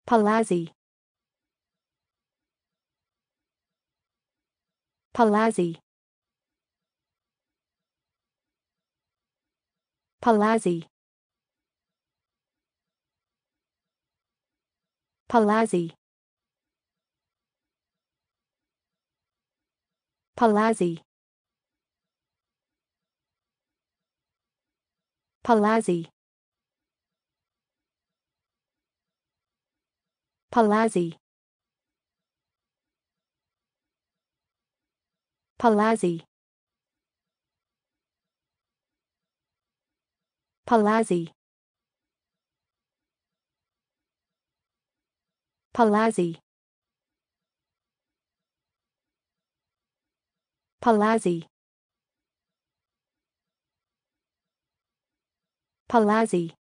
Palazzi. Palazzi. Palazzi. Palazzi. Palazzi. Palazzi. Palazzi. Palazzi. Palazzi. Palazzi. Palazzi. Palazzi.